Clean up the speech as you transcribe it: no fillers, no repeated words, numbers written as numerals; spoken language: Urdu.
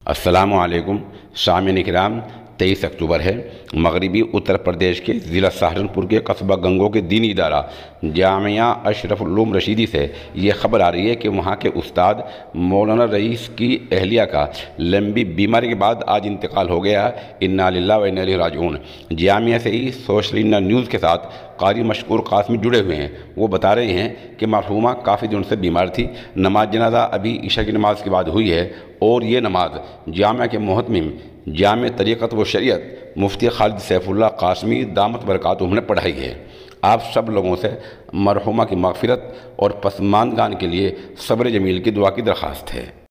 السلام علیکم سامعین کرام، 23 اکتوبر ہے۔ مغربی اتر پردیش کے ضلع سہارنپور کے قصبہ گنگو کے دینی ادارہ جامعہ اشرف العلوم رشیدی سے یہ خبر آ رہی ہے کہ وہاں کے استاد مولانا رئیس کی اہلیہ کا لمبی بیماری کے بعد آج انتقال ہو گیا۔ انا للہ و انا الیہ راجعون۔ جامعہ سے ہی سوشل انڈیا نیوز کے ساتھ قاری مشکور قاسمی جڑے ہوئے ہیں۔ وہ بتا رہے ہیں کہ مرحومہ کافی دن سے بیمار تھی۔ نماز جنازہ ابھی عشاء کی نماز کے بعد ہوئی ہے اور یہ نماز جامعہ کے محتمم جامع طریقت و شریعت مفتی خالد سیف اللہ قاسمی دامت برکاتہم نے پڑھائی ہے۔ آپ سب لوگوں سے مرحومہ کی مغفرت اور پسماندگان کے لیے صبر جمیل کی دعا کی درخواست ہے۔